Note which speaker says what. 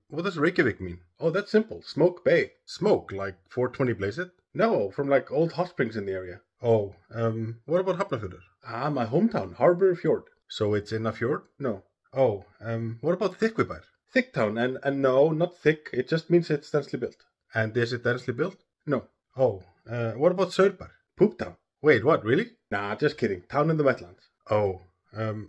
Speaker 1: What does Reykjavík mean? Oh, that's simple. Smoke Bay. Smoke, like 420 Blazed? No, from like old hot springs in the area. Oh, what about Hafnarfjörður? Ah, my hometown, Harbor Fjord. So it's in a fjord? No. Oh, what about Þykkvibær? Thick town, and no, not thick. It just means it's densely built. And is it densely built? No. Oh, what about Saurbær? Poop town. Wait, what, really? Nah, just kidding. Town in the wetlands. Oh,